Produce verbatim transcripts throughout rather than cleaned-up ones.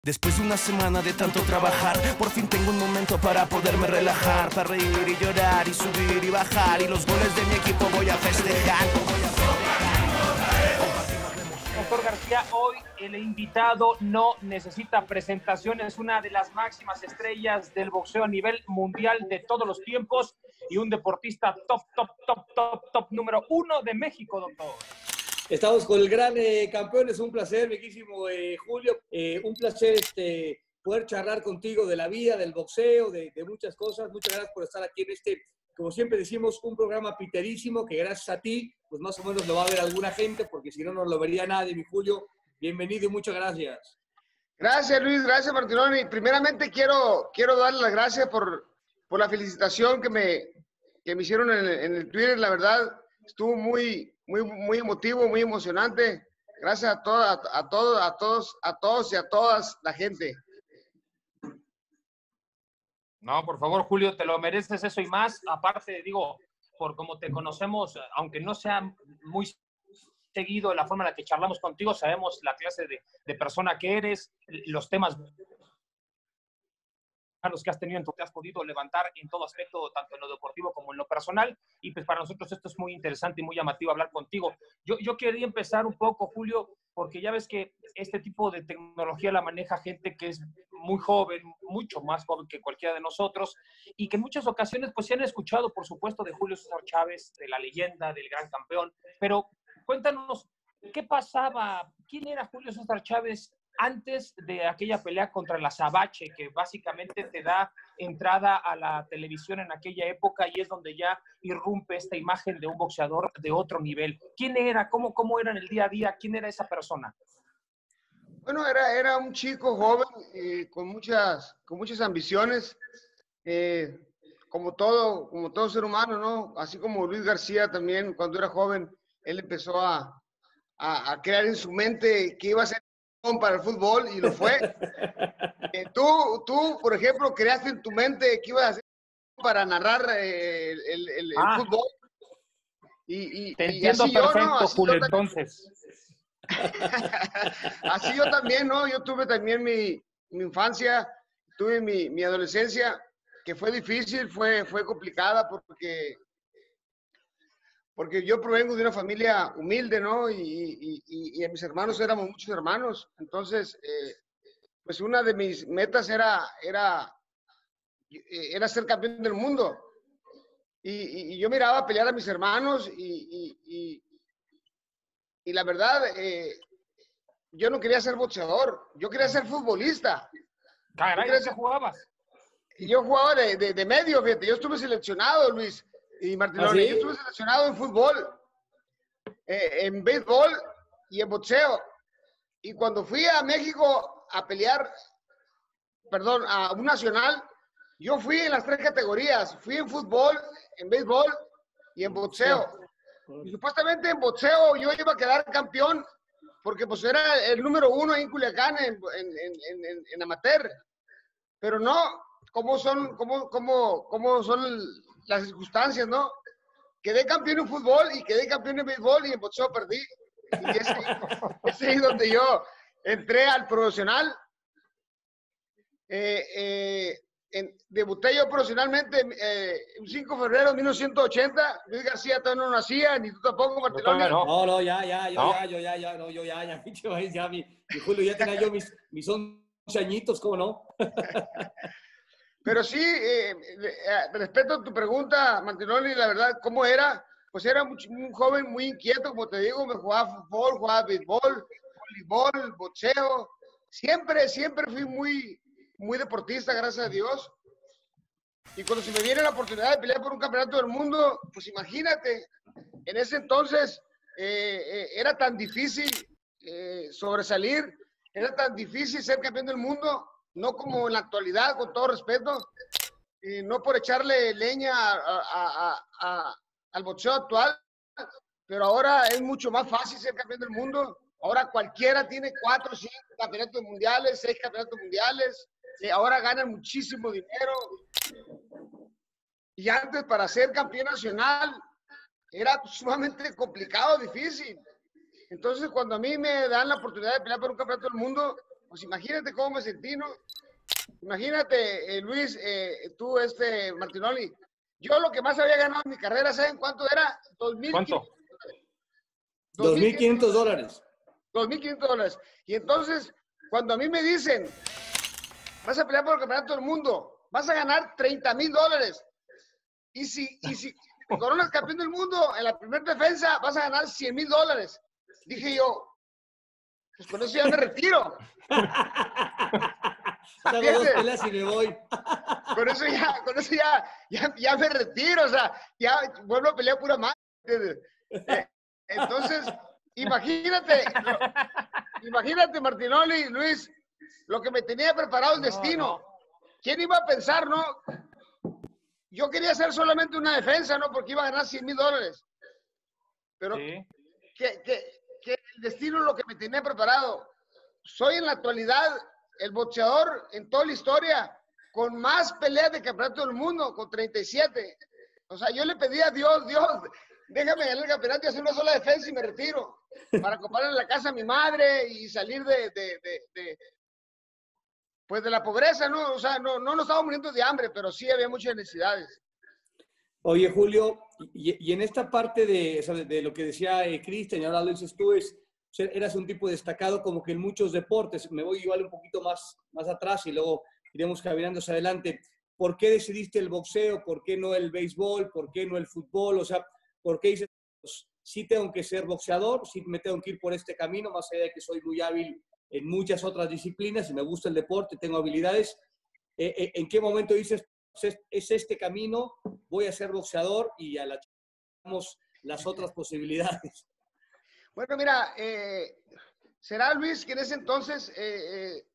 Después de una semana de tanto trabajar, por fin tengo un momento para poderme relajar, para reír y llorar y subir y bajar, y los goles de mi equipo voy a festejar. Doctor García, hoy el invitado no necesita presentación, es una de las máximas estrellas del boxeo a nivel mundial de todos los tiempos y un deportista top, top, top, top, top número uno de México, doctor. Estamos con el gran eh, campeón, es un placer, bellísimo eh, Julio, eh, un placer este, poder charlar contigo de la vida, del boxeo, de, de muchas cosas. Muchas gracias por estar aquí en este, como siempre decimos, un programa piterísimo que gracias a ti, pues más o menos lo va a ver alguna gente, porque si no, no lo vería nadie, mi Julio. Bienvenido y muchas gracias. Gracias, Luis, gracias, Martinoni. Primeramente quiero, quiero darle las gracias por, por la felicitación que me, que me hicieron en, en el Twitter. La verdad, estuvo muy, muy, muy emotivo, muy emocionante. Gracias a todos, a, a todos, a todos, a todos y a todas la gente. No, por favor, Julio, te lo mereces eso y más. Aparte, digo, por como te conocemos, aunque no sea muy seguido la forma en la que charlamos contigo, sabemos la clase de, de persona que eres, los temas los que has tenido, en tu que has podido levantar en todo aspecto, tanto en lo deportivo como en lo personal, y pues para nosotros esto es muy interesante y muy llamativo hablar contigo. Yo, yo quería empezar un poco, Julio, porque ya ves que este tipo de tecnología la maneja gente que es muy joven, mucho más joven que cualquiera de nosotros, y que en muchas ocasiones pues se han escuchado, por supuesto, de Julio César Chávez, de la leyenda, del gran campeón, pero cuéntanos, ¿qué pasaba? ¿Quién era Julio César Chávez antes de aquella pelea contra la Sabache, que básicamente te da entrada a la televisión en aquella época y es donde ya irrumpe esta imagen de un boxeador de otro nivel? ¿Quién era? ¿Cómo, cómo era en el día a día? ¿Quién era esa persona? Bueno, era, era un chico joven eh, con, muchas, con muchas ambiciones, eh, como, todo, como todo ser humano, ¿no? Así como Luis García también, cuando era joven, él empezó a, a, a crear en su mente que iba a ser para el fútbol y lo fue. Eh, tú, tú, por ejemplo, creaste en tu mente que ibas a hacer para narrar eh, el, el, el, ah, el fútbol. Y, y, te y entiendo así perfecto, yo, ¿no? Así Julio, yo también, entonces. así yo también, ¿no? Yo tuve también mi, mi infancia, tuve mi, mi adolescencia, que fue difícil, fue, fue complicada porque porque yo provengo de una familia humilde, ¿no? Y, y, y, y mis hermanos éramos muchos hermanos. Entonces, eh, pues una de mis metas era, era, era ser campeón del mundo. Y, y, y yo miraba pelear a mis hermanos y, y, y la verdad, eh, yo no quería ser boxeador, yo quería ser futbolista. Caray, ¿qué ser... jugabas? Yo jugaba de, de, de medio, fíjate, yo estuve seleccionado, Luis y Martinoni. ¿Ah, sí? Yo estuve seleccionado en fútbol, eh, en béisbol y en boxeo. Y cuando fui a México a pelear, perdón, a un nacional, yo fui en las tres categorías. Fui en fútbol, en béisbol y en boxeo. Y supuestamente en boxeo yo iba a quedar campeón porque pues era el número uno en Culiacán en, en, en, en, en amateur. Pero no, ¿cómo son, cómo, cómo, cómo son las circunstancias, no? Quedé campeón en fútbol y quedé campeón en béisbol y en boxeo perdí. Y ese, ese es donde yo entré al profesional. Eh, eh, en, debuté yo profesionalmente eh, el cinco de febrero de mil novecientos ochenta. Luis García todavía no nacía, ni tú tampoco, Martinoni. No, no, no, ya, ya, yo ¿no? ya, yo ya, ya, no, yo ya, ya, ya, ya mi, mi Julio, ya tenía yo mis, mis once añitos, ¿cómo no? Pero sí, eh, eh, respeto a tu pregunta, Martinoli, la verdad, ¿cómo era? Pues era un, un joven muy inquieto, como te digo, me jugaba fútbol, jugaba béisbol, voleibol, boxeo. Siempre, siempre fui muy, muy deportista, gracias a Dios. Y cuando se me viene la oportunidad de pelear por un campeonato del mundo, pues imagínate, en ese entonces eh, eh, era tan difícil eh, sobresalir, era tan difícil ser campeón del mundo. No como en la actualidad, con todo respeto, y no por echarle leña a, a, a, a, al boxeo actual, pero ahora es mucho más fácil ser campeón del mundo. Ahora cualquiera tiene cuatro, cinco campeonatos mundiales, seis campeonatos mundiales, y ahora ganan muchísimo dinero. Y antes para ser campeón nacional era sumamente complicado, difícil. Entonces cuando a mí me dan la oportunidad de pelear por un campeonato del mundo, pues imagínate cómo me sentí, ¿no? Imagínate, eh, Luis, eh, tú, este, Martinoli, yo lo que más había ganado en mi carrera, ¿saben cuánto era? dos mil ¿Cuánto? dos mil quinientos dólares. dos mil quinientos dólares. Y entonces, cuando a mí me dicen, vas a pelear por el campeonato del mundo, vas a ganar treinta mil dólares. Y si, y si te coronas campeón del mundo en la primera defensa, vas a ganar cien mil dólares. Dije yo, pues con eso ya me retiro. Hago dos peleas y me voy. Con eso ya, con eso ya, ya, ya me retiro, o sea, ya vuelvo a pelear pura madre. Eh, entonces, imagínate, imagínate, Martinoli, Luis, lo que me tenía preparado el destino. No, no. ¿Quién iba a pensar, no? Yo quería hacer solamente una defensa, ¿no? Porque iba a ganar cien mil dólares. Pero Sí. que, que, que el destino es lo que me tenía preparado. Soy en la actualidad el boxeador en toda la historia con más peleas de campeonato del mundo, con treinta y siete. O sea, yo le pedí a Dios, Dios, déjame ganar el campeonato y hacer una sola defensa y me retiro. Para comprar en la casa a mi madre y salir de, de, de, de pues de la pobreza, ¿no? O sea, no, no nos estábamos muriendo de hambre, pero sí había muchas necesidades. Oye, Julio, y, y en esta parte de, o sea, de, de lo que decía eh, Cristian, y ahora lo dices tú, es, o sea, eras un tipo destacado como que en muchos deportes. Me voy igual un poquito más, más atrás y luego iremos caminando hacia adelante. ¿Por qué decidiste el boxeo? ¿Por qué no el béisbol? ¿Por qué no el fútbol? O sea, ¿por qué dices, pues, sí tengo que ser boxeador, sí me tengo que ir por este camino, más allá de que soy muy hábil en muchas otras disciplinas y me gusta el deporte, tengo habilidades? Eh, eh, ¿En qué momento dices, es, es este camino, voy a ser boxeador y a la damos las otras posibilidades? Bueno, mira, eh, será Luis que en ese entonces eh, eh,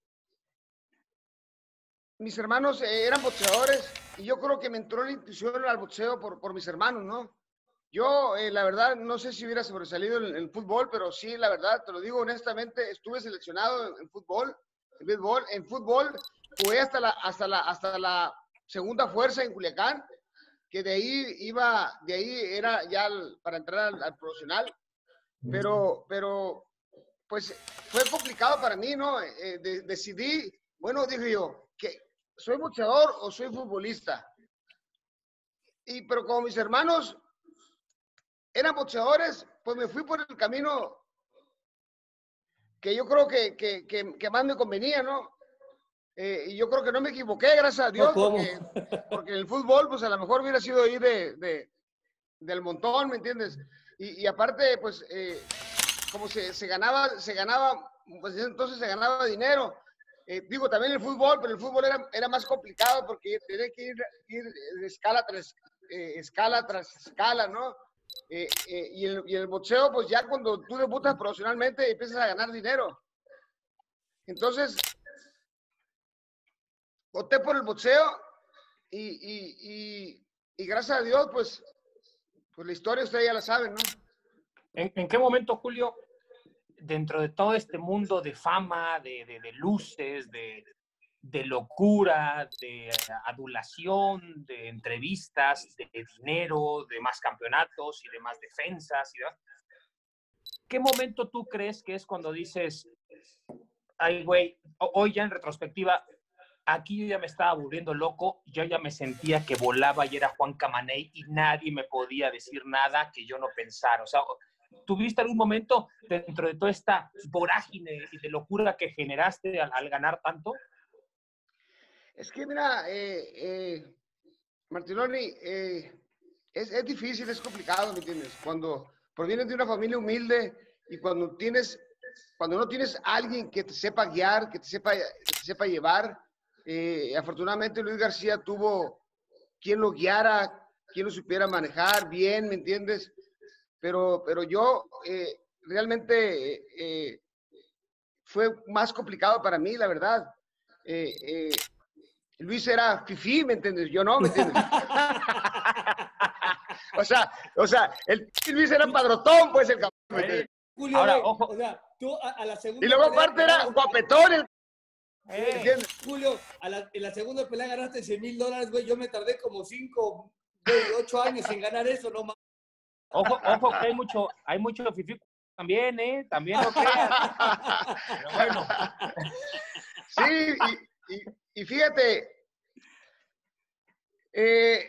mis hermanos eh, eran boxeadores y yo creo que me entró la intuición al boxeo por, por mis hermanos, ¿no? Yo, eh, la verdad, no sé si hubiera sobresalido en el fútbol, pero sí, la verdad, te lo digo honestamente, estuve seleccionado en, en fútbol, en béisbol, en fútbol, jugué hasta la, hasta la, hasta la segunda fuerza en Culiacán, que de ahí iba, de ahí era ya el, para entrar al, al profesional, pero, pero, pues fue complicado para mí, ¿no? Eh, de, decidí, bueno, dije yo, que ¿soy boxeador o soy futbolista? Y, pero como mis hermanos eran boxeadores, pues me fui por el camino que yo creo que, que, que, que más me convenía, ¿no? Eh, y yo creo que no me equivoqué, gracias a Dios, No, porque, porque en el fútbol, pues a lo mejor hubiera sido ahí de, de, del montón, ¿me entiendes? Y, y aparte, pues, eh, como se, se ganaba, se ganaba, pues entonces se ganaba dinero. Eh, digo, también el fútbol, pero el fútbol era, era más complicado porque tenía que ir, ir de escala tras eh, escala tras escala, ¿no? Eh, eh, y, el, y el boxeo, pues ya cuando tú debutas profesionalmente empiezas a ganar dinero. Entonces, opté por el boxeo y, y, y, y gracias a Dios, pues, pues la historia ustedes ya la saben, ¿no? ¿En, en qué momento, Julio, dentro de todo este mundo de fama, de, de, de luces, de, de locura, de adulación, de entrevistas, de dinero, de más campeonatos y de más defensas y demás, ¿qué momento tú crees que es cuando dices, ay, güey, hoy ya en retrospectiva, aquí yo ya me estaba volviendo loco, yo ya me sentía que volaba y era Juan Camaney y nadie me podía decir nada que yo no pensara? O sea, ¿tuviste algún momento dentro de toda esta vorágine y de locura que generaste al, al ganar tanto? Es que, mira, eh, eh, Martinoli, eh, es, es difícil, es complicado, ¿me entiendes? Cuando provienes de una familia humilde y cuando tienes, cuando no tienes alguien que te sepa guiar, que te sepa, que te sepa llevar. Eh, afortunadamente Luis García tuvo quien lo guiara, quien lo supiera manejar bien, ¿me entiendes? Pero, pero yo eh, realmente eh, eh, fue más complicado para mí, la verdad. Eh, eh, Luis era fifí, ¿me entiendes? Yo no, ¿me entiendes? o sea, o sea, el Luis era padrotón, pues, el cabrón, ¿me entiendes? Julio, ahora, güey, ojo. o sea, tú a, a la segunda Y luego pelea aparte era ganaste- guapetón, el Eh, ¿entiendes? Julio, a la, en la segunda pelea ganaste cien mil dólares, güey. Yo me tardé como cinco, güey, ocho años en ganar eso, no más. ojo, ojo, que hay mucho, hay mucho fifí también, ¿eh? También no creas. Pero bueno. Sí, y, y, y fíjate, eh,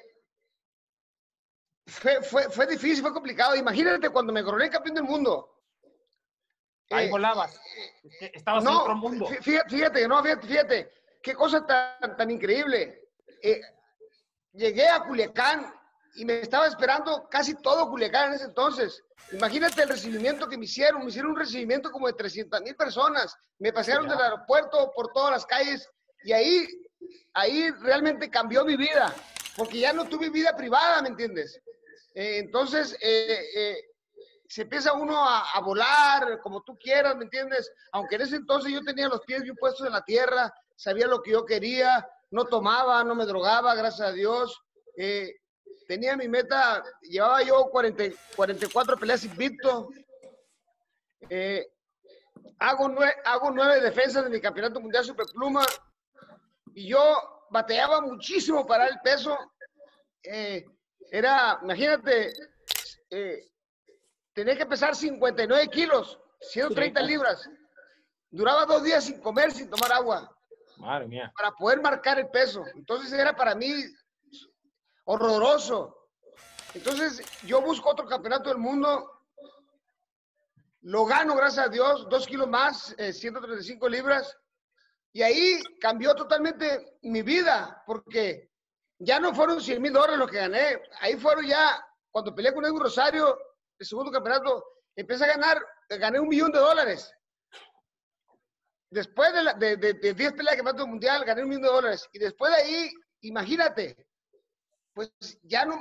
fue, fue, fue difícil, fue complicado. Imagínate cuando me coroné campeón del mundo. Ahí Eh, volabas. Estabas en no, otro mundo. fíjate, fíjate, no, fíjate, fíjate, qué cosa tan, tan increíble. Eh, llegué a Culiacán y me estaba esperando casi todo Culiacán en ese entonces. Imagínate el recibimiento que me hicieron. Me hicieron un recibimiento como de trescientas mil personas. Me pasearon del aeropuerto por todas las calles y ahí, ahí realmente cambió mi vida, porque ya no tuve vida privada, ¿me entiendes? Eh, entonces, eh, eh, se empieza uno a, a volar como tú quieras, ¿me entiendes? Aunque en ese entonces yo tenía los pies bien puestos en la tierra, sabía lo que yo quería, no tomaba, no me drogaba, gracias a Dios. Eh, tenía mi meta, llevaba yo cuarenta, cuarenta y cuatro peleas invicto. Eh, hago, nueve, hago nueve defensas de mi campeonato mundial superpluma y yo batallaba muchísimo para el peso. Eh, era, imagínate, eh, tenía que pesar cincuenta y nueve kilos, ciento treinta libras. Duraba dos días sin comer, sin tomar agua. Madre mía. Para poder marcar el peso. Entonces era para mí horroroso. Entonces yo busco otro campeonato del mundo. Lo gano, gracias a Dios, dos kilos más, eh, ciento treinta y cinco libras. Y ahí cambió totalmente mi vida, porque ya no fueron cien mil dólares los que gané. Ahí fueron ya, cuando peleé con Edwin Rosario, el segundo campeonato, empecé a ganar, gané un millón de dólares. Después de, la, de, de, de diez peleas de campeonato mundial, gané un millón de dólares. Y después de ahí, imagínate, pues ya no,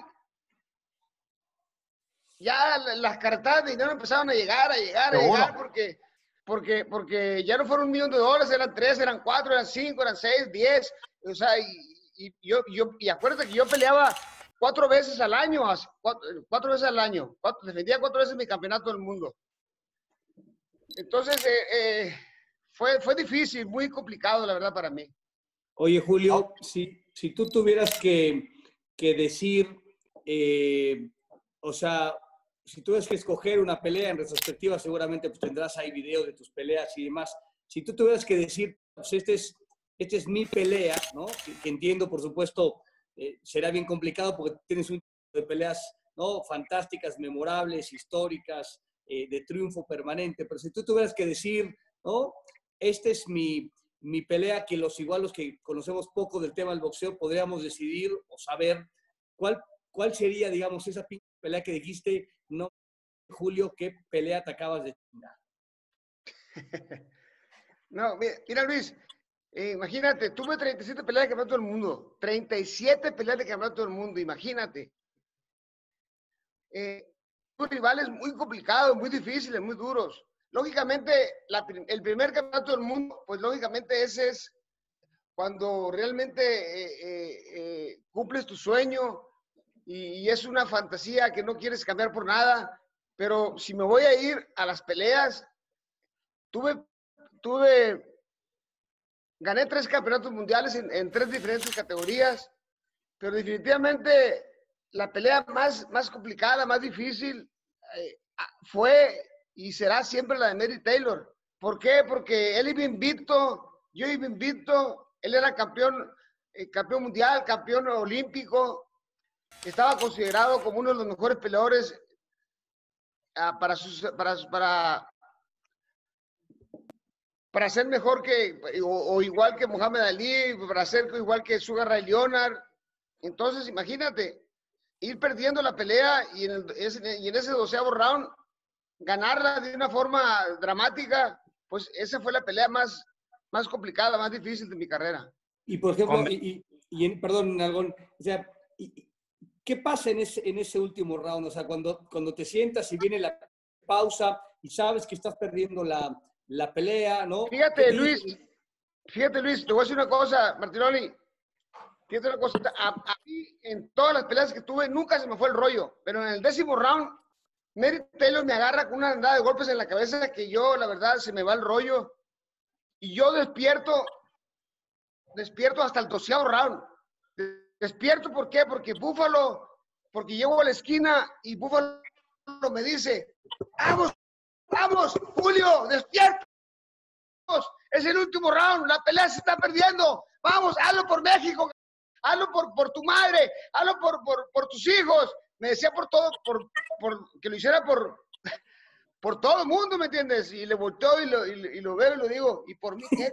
ya las cartas de dinero empezaron a llegar, a llegar, a llegar, porque, porque, porque ya no fueron un millón de dólares, eran tres, eran cuatro, eran cinco, eran seis, diez. O sea, y, y yo, yo, y acuérdate que yo peleaba cuatro veces al año, cuatro, cuatro veces al año, cuatro, defendía cuatro veces mi campeonato del mundo. Entonces, eh, eh, fue, fue difícil, muy complicado, la verdad, para mí. Oye, Julio, si, si tú tuvieras que, que decir, eh, o sea, si tuvieras que escoger una pelea en retrospectiva, seguramente pues, tendrás ahí videos de tus peleas y demás. Si tú tuvieras que decir, pues, este es, este es mi pelea, ¿no? Que, que entiendo, por supuesto, eh, será bien complicado porque tienes un tipo de peleas, ¿no? Fantásticas, memorables, históricas, eh, de triunfo permanente. Pero si tú tuvieras que decir, ¿no? Esta es mi, mi pelea, que los igual los que conocemos poco del tema del boxeo podríamos decidir o saber cuál, cuál sería, digamos, esa pelea que dijiste, no, Julio, qué pelea te acabas de chingar. No, mira, mira Luis, eh, imagínate, tuve treinta y siete peleas de campeonato del mundo, treinta y siete peleas de campeonato del mundo, imagínate. Eh, rivales muy complicados, muy difíciles, muy duros. Lógicamente, la, el primer campeonato del mundo, pues lógicamente ese es cuando realmente eh, eh, eh, cumples tu sueño y, y es una fantasía que no quieres cambiar por nada. Pero si me voy a ir a las peleas, tuve, tuve, gané tres campeonatos mundiales en, en tres diferentes categorías, pero definitivamente la pelea más, más complicada, más difícil, eh, fue y será siempre la de Mary Taylor. ¿Por qué? Porque él iba invicto, yo iba invicto, él era campeón, eh, campeón mundial, campeón olímpico, estaba considerado como uno de los mejores peleadores uh, para, sus, para, para, para ser mejor que, o, o igual que Muhammad Ali, para ser igual que Sugar Ray Leonard. Entonces, imagínate, ir perdiendo la pelea y en, el, y en ese doceavo round, ganarla de una forma dramática, pues esa fue la pelea más, más complicada, más difícil de mi carrera. Y por ejemplo, y, y, y perdón, Nalgón, o sea, ¿qué pasa en ese, en ese último round? O sea, cuando, cuando te sientas y viene la pausa y sabes que estás perdiendo la, la pelea, ¿no? Fíjate, Luis, fíjate, Luis, te voy a decir una cosa, Martinoli. Fíjate una cosa, a, a mí en todas las peleas que tuve nunca se me fue el rollo, pero en el décimo round, Mary Taylor me agarra con una andada de golpes en la cabeza que yo, la verdad, se me va el rollo. Y yo despierto, despierto hasta el doceavo round. Despierto, ¿por qué? Porque Búfalo, porque llego a la esquina y Búfalo me dice, vamos, vamos, Julio, despierta. es el último round, la pelea se está perdiendo, vamos, hazlo por México, hazlo por, por tu madre, hazlo por, por, por tus hijos. Me decía por todo, por, por que lo hiciera por, por todo el mundo, ¿me entiendes? Y le volteo y lo, y, y lo veo y lo digo, ¿y por mí qué?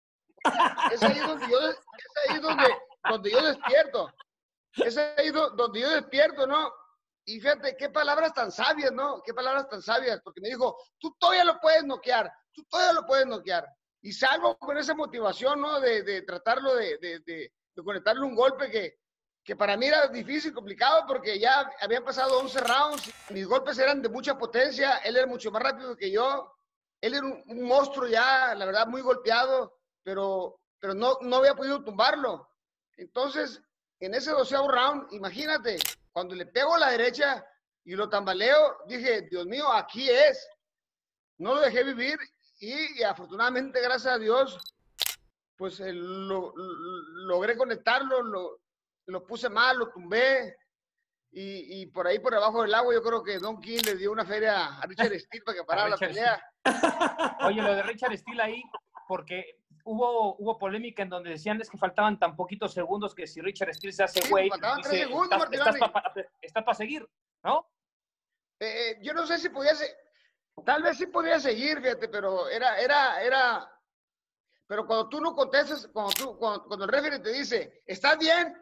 Es ahí donde yo, es ahí donde, donde yo despierto. Es ahí donde yo despierto, ¿no? Y fíjate, qué palabras tan sabias, ¿no? Qué palabras tan sabias, porque me dijo, tú todavía lo puedes noquear, tú todavía lo puedes noquear. Y salgo con esa motivación, ¿no? De, de tratarlo de, de, de, de conectarle un golpe que, que para mí era difícil, complicado, porque ya habían pasado once rounds, mis golpes eran de mucha potencia, él era mucho más rápido que yo, él era un, un monstruo ya, la verdad, muy golpeado, pero, pero no, no había podido tumbarlo. Entonces, en ese doceavo round, imagínate, cuando le pego a la derecha y lo tambaleo, dije, Dios mío, aquí es. No lo dejé vivir y, y afortunadamente, gracias a Dios, pues eh, lo, lo, logré conectarlo, lo, lo puse mal, lo tumbé. Y, y por ahí, por abajo del agua, yo creo que Don King le dio una feria a Richard Steele para que parara la pelea. Oye, lo de Richard Steele ahí, porque hubo, hubo polémica en donde decían es que faltaban tan poquitos segundos que si Richard Steele se hace güey, sí, faltaban dice, tres segundos, estás, estás para está pa seguir, ¿no? Eh, yo no sé si podía ser, tal vez sí podía seguir, fíjate, pero era, era, era, pero cuando tú no contestas, cuando, tú, cuando, cuando el referee te dice, ¿estás bien?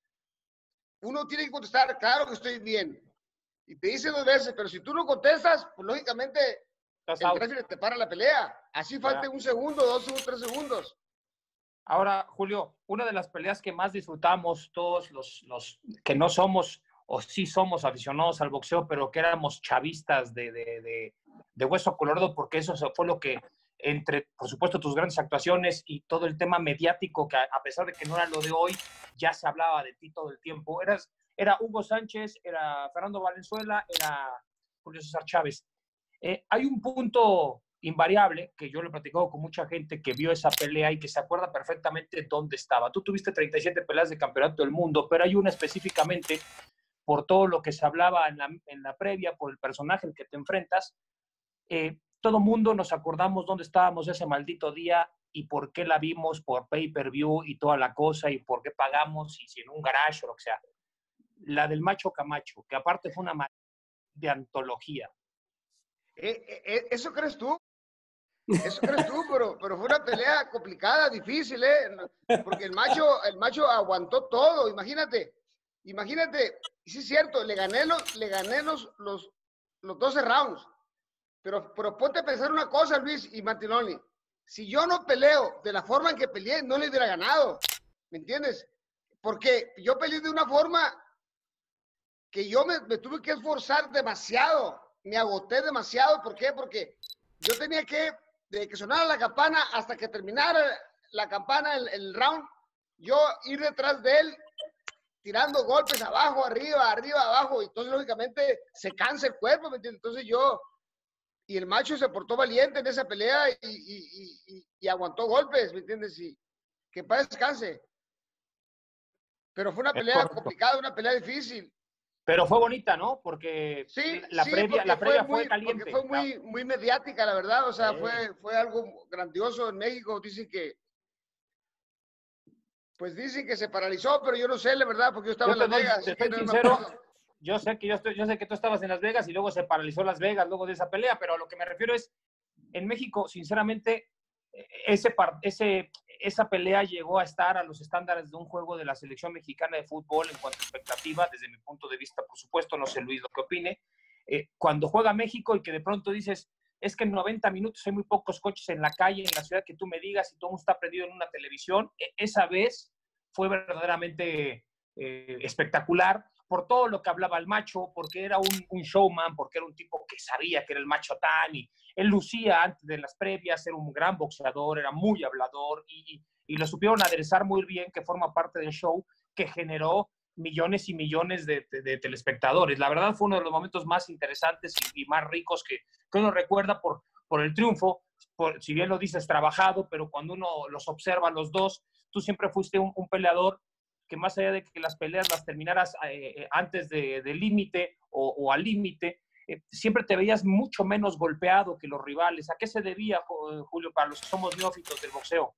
Uno tiene que contestar, claro que estoy bien. Y te dice dos veces, pero si tú no contestas, pues lógicamente el referee te para la pelea. Así falta un segundo, dos segundos, tres segundos. Ahora, Julio, una de las peleas que más disfrutamos todos los, los que no somos o sí somos aficionados al boxeo, pero que éramos chavistas de, de, de, de hueso colorado, porque eso fue lo que, entre, por supuesto, tus grandes actuaciones y todo el tema mediático, que a, a pesar de que no era lo de hoy, ya se hablaba de ti todo el tiempo. Eras, era Hugo Sánchez, era Fernando Valenzuela, era Julio César Chávez. Eh, hay un punto invariable, que yo lo he platicado con mucha gente que vio esa pelea y que se acuerda perfectamente dónde estaba. Tú tuviste treinta y siete peleas de campeonato del mundo, pero hay una específicamente por todo lo que se hablaba en la, en la previa, por el personaje al que te enfrentas. Eh, todo mundo nos acordamos dónde estábamos ese maldito día y por qué la vimos por pay-per-view y toda la cosa y por qué pagamos y si en un garage o lo que sea. La del Macho Camacho, que aparte fue una de antología. Eh, eh, ¿Eso crees tú? Eso crees tú, pero, pero fue una pelea complicada, difícil, ¿eh? Porque el macho, el macho aguantó todo, imagínate, imagínate, y sí es cierto, le gané los, le gané los, los, los doce rounds, pero, pero ponte a pensar una cosa, Luis y Martinoli, si yo no peleo de la forma en que peleé, no le hubiera ganado, ¿me entiendes? Porque yo peleé de una forma que yo me, me tuve que esforzar demasiado, me agoté demasiado, ¿por qué? Porque yo tenía que, de que sonara la campana hasta que terminara la campana, el, el round, yo ir detrás de él, tirando golpes abajo, arriba, arriba, abajo, y entonces lógicamente se cansa el cuerpo, ¿me entiendes? Entonces yo, y el macho se portó valiente en esa pelea y, y, y, y aguantó golpes, ¿me entiendes? Y que para descanse. Pero fue una pelea complicada, una pelea difícil. Pero fue bonita, ¿no? Porque sí, la sí, previa, la previa fue, muy, fue caliente. Porque fue muy, muy mediática, la verdad. O sea, sí. fue, fue algo grandioso en México. Dicen que, pues dicen que se paralizó, pero yo no sé, la verdad, porque yo estaba yo en Las doy, Vegas. Te estoy no sincero, yo sé que yo, estoy, yo sé que tú estabas en Las Vegas y luego se paralizó Las Vegas luego de esa pelea, pero a lo que me refiero es, en México, sinceramente, ese, ese, esa pelea llegó a estar a los estándares de un juego de la selección mexicana de fútbol en cuanto a expectativa, desde mi punto de vista, por supuesto, no sé Luis lo que opine, eh, cuando juega México y que de pronto dices, es que en noventa minutos hay muy pocos coches en la calle, en la ciudad que tú me digas y todo mundo está perdido en una televisión, esa vez fue verdaderamente eh, espectacular por todo lo que hablaba el macho, porque era un, un showman, porque era un tipo que sabía que era el macho tan y él lucía antes de las previas, era un gran boxeador, era muy hablador y, y, y lo supieron aderezar muy bien, que forma parte del show que generó millones y millones de, de, de telespectadores. La verdad fue uno de los momentos más interesantes y, y más ricos que, que uno recuerda por, por el triunfo, por, si bien lo dices trabajado, pero cuando uno los observa los dos, tú siempre fuiste un, un peleador que más allá de que las peleas las terminaras eh, antes del de límite o, o al límite, eh, siempre te veías mucho menos golpeado que los rivales. ¿A qué se debía, Julio, para los que somos neófitos del boxeo?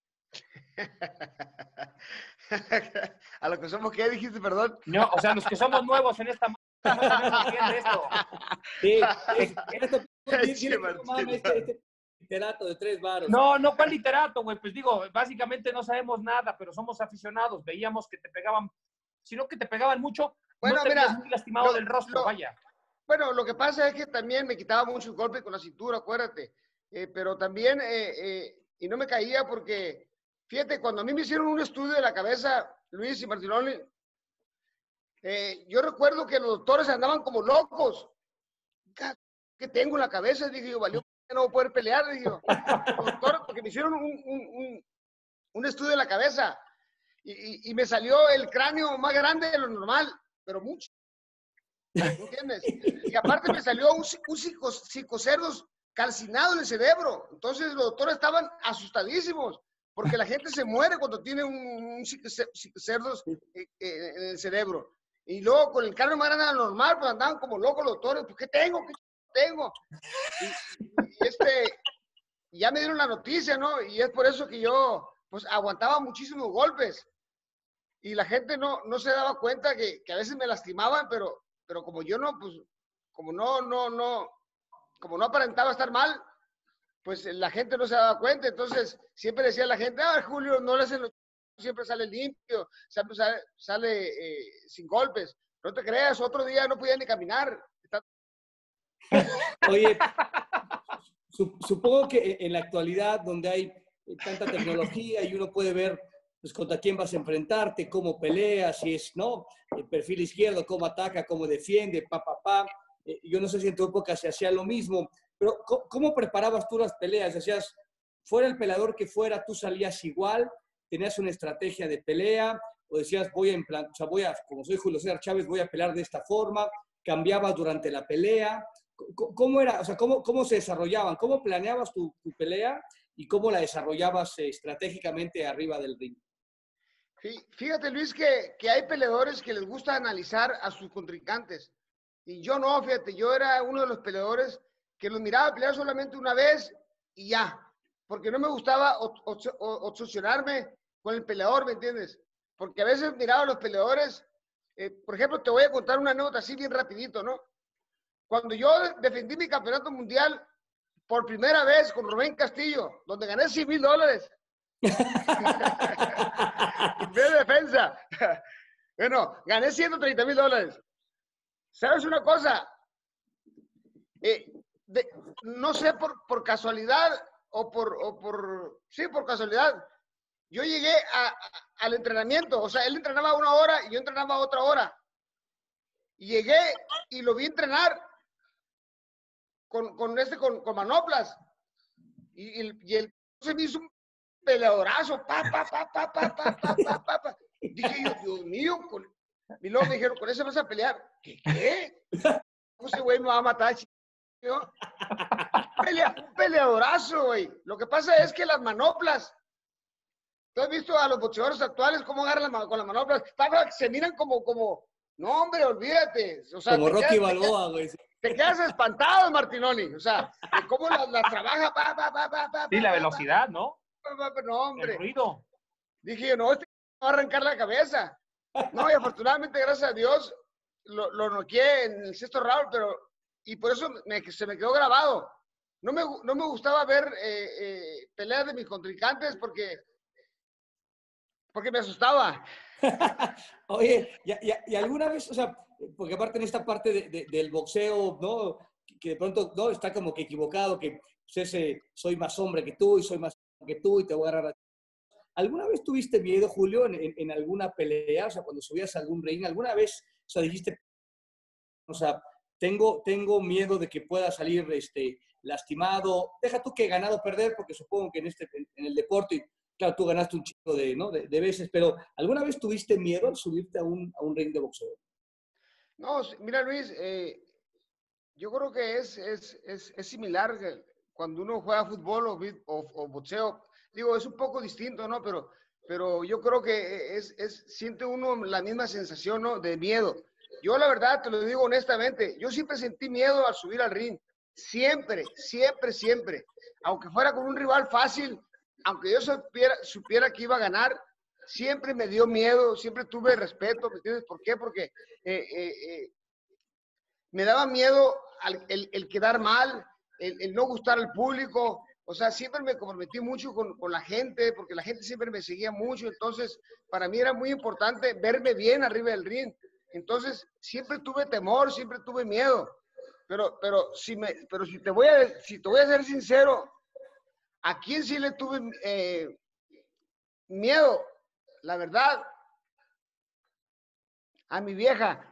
¿A los que somos qué dijiste, perdón? No, o sea, los que somos nuevos en esta... No sabemos quién es esto. Sí, es, esto, Che, dile, Martín, mame, este, este literato de tres varos. No, no, ¿cuál literato, güey? Pues digo, básicamente no sabemos nada, pero somos aficionados. Veíamos que te pegaban, sino que te pegaban mucho, Bueno, no te mira, veías muy lastimado lo- del rostro, lo- vaya. Bueno, lo que pasa es que también me quitaba muchos golpes con la cintura, acuérdate. Eh, pero también, eh, eh, y no me caía porque, fíjate, cuando a mí me hicieron un estudio de la cabeza, Luis y Martinoli, eh, yo recuerdo que los doctores andaban como locos. ¿Qué tengo en la cabeza? Dije yo, valió, no voy a poder pelear. Dije yo, doctor, porque me hicieron un, un, un, un estudio de la cabeza y, y, y me salió el cráneo más grande de lo normal, pero mucho. ¿Entiendes? Y aparte me salió un, un psico, psicocerdos calcinado en el cerebro. Entonces los doctores estaban asustadísimos, porque la gente se muere cuando tiene un, un psicocerdos eh, eh, en el cerebro. Y luego con el cráneo más grande de lo normal, pues andaban como locos los doctores. ¿Pues qué tengo? ¿Qué tengo? Y, y este, ya me dieron la noticia, ¿no? Y es por eso que yo, pues aguantaba muchísimos golpes. Y la gente no, no se daba cuenta que, que a veces me lastimaban, pero pero como yo no, pues, como no, no, no, como no aparentaba estar mal, pues la gente no se daba cuenta. Entonces, siempre decía la gente, ah, Julio, no le hacen los... siempre sale limpio, siempre sale, sale eh, sin golpes. No te creas, otro día no podía ni caminar. Está... Oye, su, supongo que en la actualidad, donde hay tanta tecnología y uno puede ver pues contra quién vas a enfrentarte, cómo pelea, si es, ¿no? El perfil izquierdo, cómo ataca, cómo defiende, pa, pa, pa. Eh, yo no sé si en tu época se hacía lo mismo, pero ¿cómo, cómo preparabas tú las peleas? ¿Hacías, fuera el peleador que fuera, tú salías igual? ¿Tenías una estrategia de pelea? ¿O decías, voy a implantar, o sea, voy a, como soy Julio César Chávez, voy a pelear de esta forma? ¿Cambiabas durante la pelea? ¿Cómo era, o sea, cómo, cómo se desarrollaban? ¿Cómo planeabas tu, tu pelea y cómo la desarrollabas eh, estratégicamente arriba del ring? Fíjate, Luis, que, que hay peleadores que les gusta analizar a sus contrincantes. Y yo no, fíjate, yo era uno de los peleadores que los miraba pelear solamente una vez y ya. Porque no me gustaba obsesionarme con el peleador, ¿me entiendes? Porque a veces miraba a los peleadores, eh, por ejemplo, te voy a contar una anécdota así bien rapidito, ¿no? Cuando yo defendí mi campeonato mundial por primera vez con Rubén Castillo, donde gané cien mil dólares. De defensa. Bueno, gané ciento treinta mil dólares. ¿Sabes una cosa? Eh, de, no sé por, por casualidad o por, o por, sí, por casualidad. Yo llegué a, a, al entrenamiento, o sea, él entrenaba una hora y yo entrenaba otra hora. Y llegué y lo vi entrenar con, con este, con, con manoplas. Y, y, y él se me hizo un peleadorazo, pa, pa, pa, pa, pa, pa, pa, pa, pa, pa. Dije yo, Dios mío, con... y luego me dijeron, ¿con ese vas a pelear? ¿Qué? ¿Qué? Ese güey me va a matar, ¿no? Pelea, un peleadorazo, güey. Lo que pasa es que las manoplas, ¿tú has visto a los boxeadores actuales cómo agarran las, con las manoplas? Se miran como, como, no, hombre, olvídate. O sea, como Rocky quedas, Balboa, güey. Te quedas espantado, Martinoli. O sea, de cómo las la trabaja, pa, pa, pa, pa, pa, sí, la pa, velocidad, ¿no? No, hombre. El ruido. Dije yo, no, este va a arrancar la cabeza. No, y afortunadamente, gracias a Dios, lo, lo noqueé en el sexto round, pero, y por eso me, se me quedó grabado. No me, no me gustaba ver eh, eh, peleas de mis contrincantes porque, porque me asustaba. Oye, ¿y, y, y alguna vez, o sea, porque aparte en esta parte de, de, del boxeo, ¿no? Que de pronto, ¿no? Está como que equivocado, que pues, ese, soy más hombre que tú y soy más que tú y te voy a agarrar. ¿Alguna vez tuviste miedo, Julio, en, en, en alguna pelea? O sea, cuando subías a algún ring, ¿alguna vez, o sea, dijiste, o sea, tengo, tengo miedo de que pueda salir este, lastimado? Deja tú que ganado o perder, porque supongo que en, este, en el deporte, claro, tú ganaste un chico de, ¿no? de, de veces, pero ¿alguna vez tuviste miedo al subirte a un, a un ring de boxeo? No, mira, Luis, eh, yo creo que es, es, es, es similar cuando uno juega fútbol o, o, o boxeo. Digo, es un poco distinto, ¿no? Pero, pero yo creo que es, es, siente uno la misma sensación, ¿no? De miedo. yo la verdad te lo digo honestamente, yo siempre sentí miedo al subir al ring. Siempre, siempre, siempre. Aunque fuera con un rival fácil, aunque yo supiera, supiera que iba a ganar, siempre me dio miedo, siempre tuve respeto, ¿me entiendes? ¿Por qué? Porque eh, eh, eh, me daba miedo al, el, el quedar mal, el, el no gustar al público. O sea, siempre me comprometí mucho con, con la gente, porque la gente siempre me seguía mucho. Entonces, para mí era muy importante verme bien arriba del ring. Entonces, siempre tuve temor, siempre tuve miedo. Pero, pero, si, me, pero si, te voy a, si te voy a ser sincero, ¿a quién sí le tuve eh, miedo? La verdad, a mi vieja.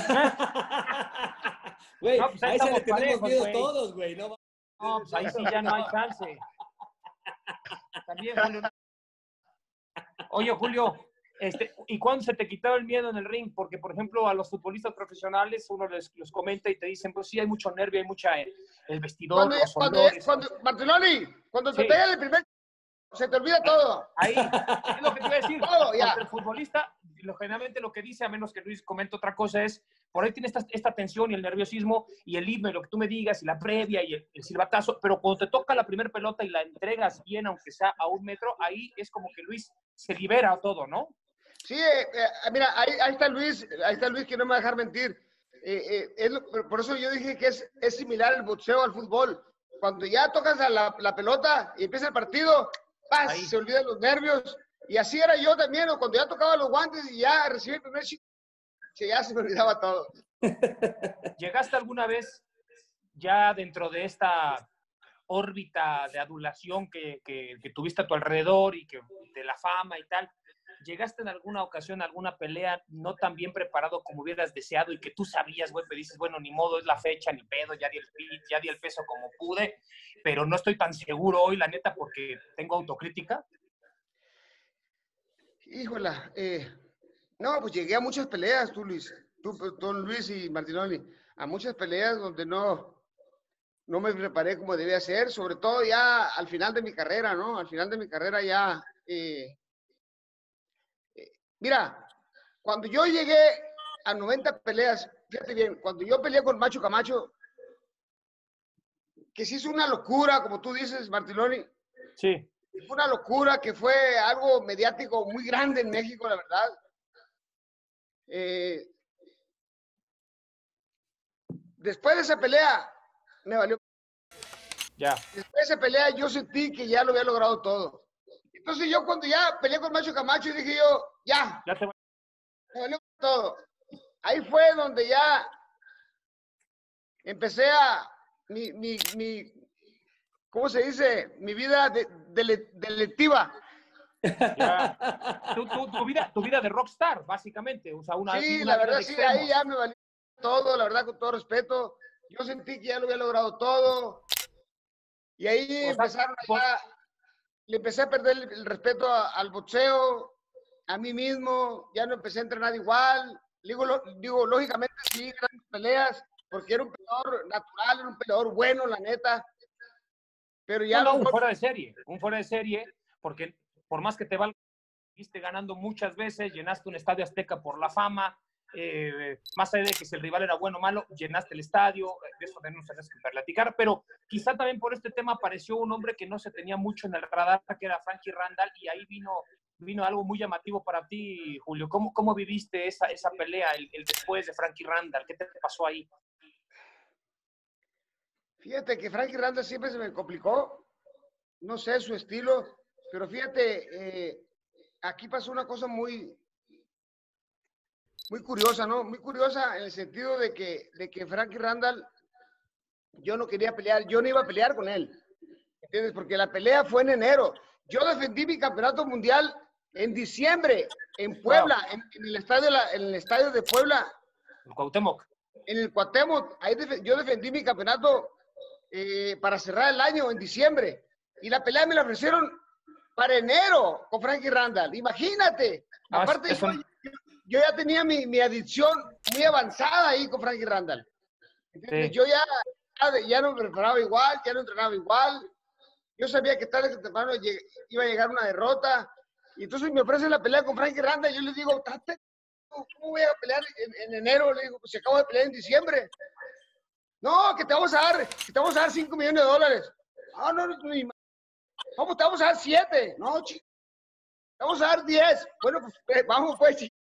Güey, No, pues ahí a esa le estamos tenemos parejos, miedo güey. todos, güey. No, No, pues ahí sí ya no hay chance. También, Julio. Oye, Julio, este, ¿y cuándo se te quitaba el miedo en el ring? Porque, por ejemplo, a los futbolistas profesionales uno les los comenta y te dicen, pues sí, hay mucho nervio, hay mucha eh, el vestidor, Cuando, los cuando, olores. cuando, Martinoli, cuando te Sí. pegan el primer, se te olvida todo. Ahí, es lo que te iba a decir. Todo, ya. Porque el futbolista, lo, generalmente lo que dice, a menos que Luis comente otra cosa, es, por ahí tiene esta, esta tensión y el nerviosismo y el himno y lo que tú me digas y la previa y el, el silbatazo, pero cuando te toca la primera pelota y la entregas bien, aunque sea a un metro, ahí es como que Luis se libera todo, ¿no? Sí, eh, eh, mira, ahí, ahí está Luis, ahí está Luis que no me va a dejar mentir. Eh, eh, es lo, por eso yo dije que es, es similar el boxeo al fútbol. Cuando ya tocas a la, la pelota y empieza el partido, ¡paz! Ahí. Se olvidan los nervios. Y así era yo también, ¿no? Cuando ya tocaba los guantes y ya recibí el primer chico, que ya se me olvidaba todo. ¿Llegaste alguna vez ya dentro de esta órbita de adulación que, que, que tuviste a tu alrededor y que de la fama y tal? ¿Llegaste en alguna ocasión a alguna pelea no tan bien preparado como hubieras deseado y que tú sabías, güey, pero dices, bueno, ni modo, es la fecha, ni pedo, ya di el, ya di el peso como pude, pero no estoy tan seguro hoy, la neta, porque tengo autocrítica? Híjola, eh, no, pues llegué a muchas peleas, tú Luis, tú, don Luis y Martinoli, a muchas peleas donde no, no me preparé como debía ser, sobre todo ya al final de mi carrera, ¿no? Al final de mi carrera ya, eh, eh, mira, cuando yo llegué a noventa peleas, fíjate bien, cuando yo peleé con Macho Camacho, que sí es una locura, como tú dices, Martinoli, Sí. fue una locura, que fue algo mediático muy grande en México, la verdad. Eh, después de esa pelea, me valió. Ya. Después de esa pelea, yo sentí que ya lo había logrado todo. Entonces yo cuando ya peleé con Macho Camacho, dije yo, ya, Ya te... me valió todo. Ahí fue donde ya empecé a, mi, mi, mi ¿cómo se dice? Mi vida de, de, delictiva. Ya. Tu, tu, tu, vida, tu vida de rockstar, básicamente. O sea, una, Sí, una la verdad, sí, extremos. ahí ya me valió todo, la verdad, con todo respeto. Yo sentí que ya lo había logrado todo. Y ahí O sea, empezaron por... a, le empecé a perder el, el respeto a, al boxeo, a mí mismo, ya no empecé a entrenar igual. Digo, lo, digo lógicamente sí, grandes peleas, porque era un peleador natural, era un peleador bueno, la neta. Pero ya no, no, no, un fuera de serie, un fuera de serie, porque por más que te valga, seguiste ganando muchas veces, llenaste un estadio Azteca por la fama, eh, más allá de que si el rival era bueno o malo, llenaste el estadio, de eso no se que platicar, pero quizá también por este tema apareció un hombre que no se tenía mucho en el radar, que era Frankie Randall, y ahí vino, vino algo muy llamativo para ti, Julio. ¿Cómo, cómo viviste esa, esa pelea, el, el después de Frankie Randall? ¿Qué te pasó ahí? Fíjate que Frankie Randall siempre se me complicó, no sé su estilo, pero fíjate, eh, aquí pasó una cosa muy, muy curiosa, ¿no? Muy curiosa en el sentido de que, de que Frankie Randall, yo no quería pelear, yo no iba a pelear con él, ¿entiendes? Porque la pelea fue en enero. Yo defendí mi campeonato mundial en diciembre, en Puebla, wow. en, en, el estadio, en el estadio de Puebla. En Cuauhtémoc. En el Cuauhtémoc, ahí def yo defendí mi campeonato eh, para cerrar el año en diciembre. Y la pelea me la ofrecieron para enero con Frankie Randall. Imagínate. Ah, Aparte, eso... yo, yo ya tenía mi, mi adicción muy avanzada ahí con Frankie Randall. Sí. Yo ya, ya no me preparaba igual, ya no entrenaba igual. Yo sabía que tarde o temprano iba a llegar una derrota. Y entonces me ofrecen la pelea con Frankie Randall y yo le digo, ¿cómo voy a pelear en, en enero? Le digo, pues si acabo de pelear en diciembre. No, que te vamos a dar, que te vamos a dar cinco millones de dólares. Ah, no, no, no, vamos, te vamos a dar siete. No, chico. Te vamos a dar diez. Bueno, pues vamos, pues, chico.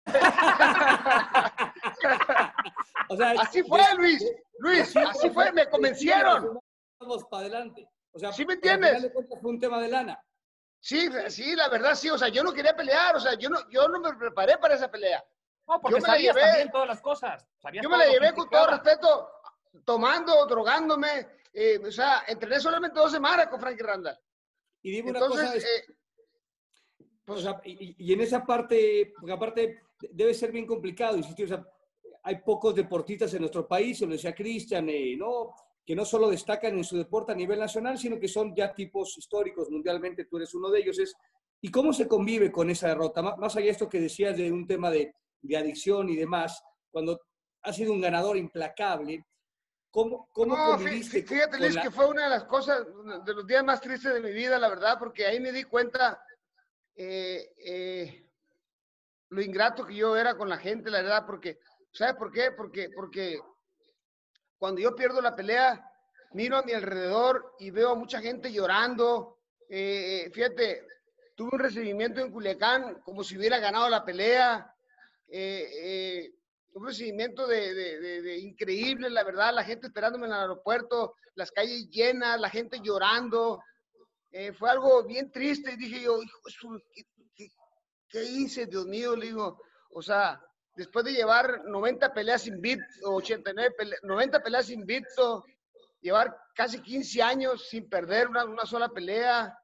O sea, así fue, Luis. Luis, así fue, me convencieron. Vamos para adelante. O sea, ¿sí me entiendes? Fue un tema de lana. Sí, sí, la verdad sí. O sea, yo no quería pelear. O sea, yo no, yo no me preparé para esa pelea. No, porque yo me sabías la llevé, también todas las cosas. Yo me la llevé con todo respeto, tomando, drogándome. Eh, o sea, entrené solamente dos semanas con Frankie Randall. Y dime una Entonces, cosa. Es, eh, pues, o sea, y, y en esa parte, porque aparte debe ser bien complicado, insistir, o sea, hay pocos deportistas en nuestro país, se lo decía Cristian, eh, ¿no? Que no solo destacan en su deporte a nivel nacional, sino que son ya tipos históricos mundialmente, tú eres uno de ellos. Es, ¿y cómo se convive con esa derrota? Más, más allá de esto que decías de un tema de, de adicción y demás, cuando has sido un ganador implacable, ¿cómo, cómo no, conviviste? Fíjate, Luis, la... que fue una de las cosas, de los días más tristes de mi vida, la verdad, porque ahí me di cuenta eh, eh, lo ingrato que yo era con la gente, la verdad, porque, ¿sabes por qué? Porque, porque cuando yo pierdo la pelea, miro a mi alrededor y veo a mucha gente llorando. Eh, fíjate, tuve un recibimiento en Culiacán como si hubiera ganado la pelea. Eh, eh, un recibimiento de, de, de, de increíble, la verdad, la gente esperándome en el aeropuerto, las calles llenas, la gente llorando. Eh, fue algo bien triste y dije yo, hijo, ¿qué, qué, qué hice, Dios mío? Le digo, o sea, después de llevar noventa peleas invicto, ochenta y nueve peleas, noventa peleas invicto, llevar casi quince años sin perder una, una sola pelea,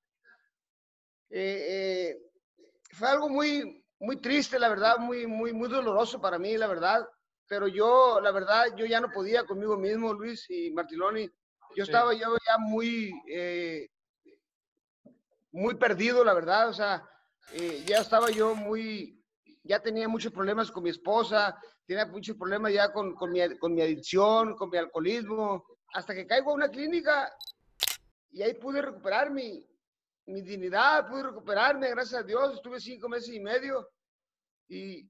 eh, eh, fue algo muy, muy triste, la verdad, muy, muy, muy doloroso para mí, la verdad. Pero yo, la verdad, yo ya no podía conmigo mismo, Luis y Martiloni. Yo sí. estaba yo ya muy, eh, muy perdido, la verdad. O sea, eh, ya estaba yo muy, ya tenía muchos problemas con mi esposa, tenía muchos problemas ya con, con, mi, con mi adicción, con mi alcoholismo, hasta que caigo a una clínica y ahí pude recuperar mi, mi dignidad, pude recuperarme, gracias a Dios. Estuve cinco meses y medio y,